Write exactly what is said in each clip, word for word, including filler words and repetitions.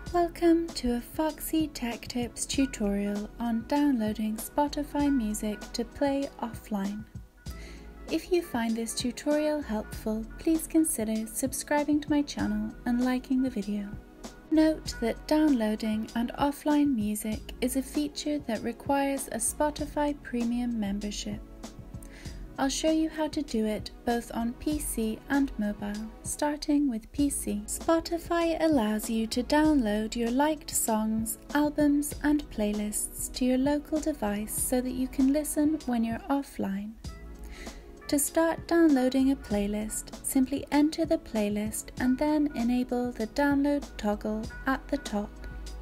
Welcome to a Foxy Tech Tips tutorial on downloading Spotify music to play offline. If you find this tutorial helpful, please consider subscribing to my channel and liking the video. Note that downloading and offline music is a feature that requires a Spotify Premium membership. I'll show you how to do it both on P C and mobile, starting with P C. Spotify allows you to download your liked songs, albums and playlists to your local device so that you can listen when you're offline. To start downloading a playlist, simply enter the playlist and then enable the download toggle at the top.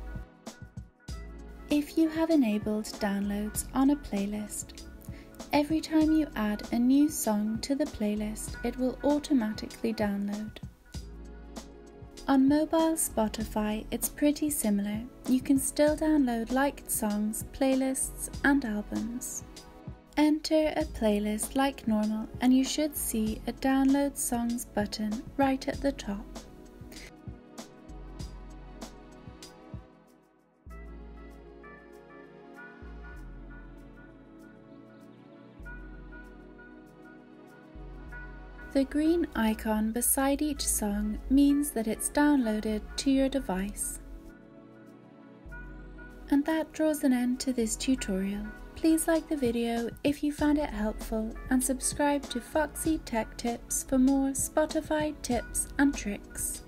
If you have enabled downloads on a playlist, every time you add a new song to the playlist, it will automatically download. On mobile Spotify, it's pretty similar. You can still download liked songs, playlists, and albums. Enter a playlist like normal, and you should see a Download Songs button right at the top. The green icon beside each song means that it's downloaded to your device. And that draws an end to this tutorial. Please like the video if you found it helpful and subscribe to Foxy Tech Tips for more Spotify tips and tricks.